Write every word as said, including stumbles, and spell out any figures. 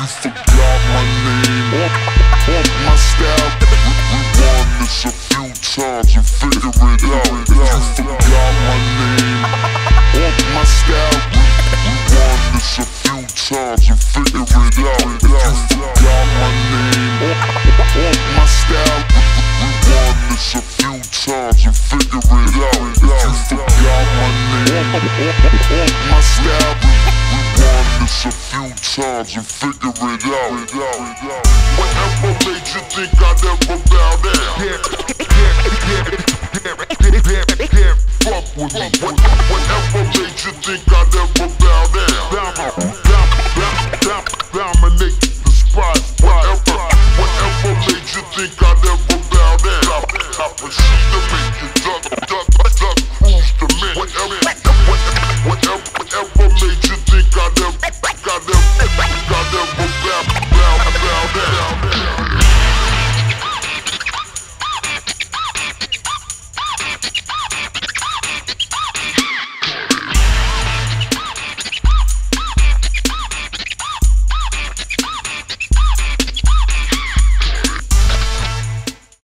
you forgot my name or, or my style, rewind this a few times and figure it out. If you forgot my name or my style, rewind this a few times and figure it out. If you forgot my name or, or my style, rewind this a few times and figure it out. If you forgot my name or, or my style, rewind this a few times and figure it out. Whatever made you think I'd ever bow down? Yeah, yeah, yeah, yeah, yeah, yeah, yeah, fuck with me. Whatever made you think I'd ever bow down?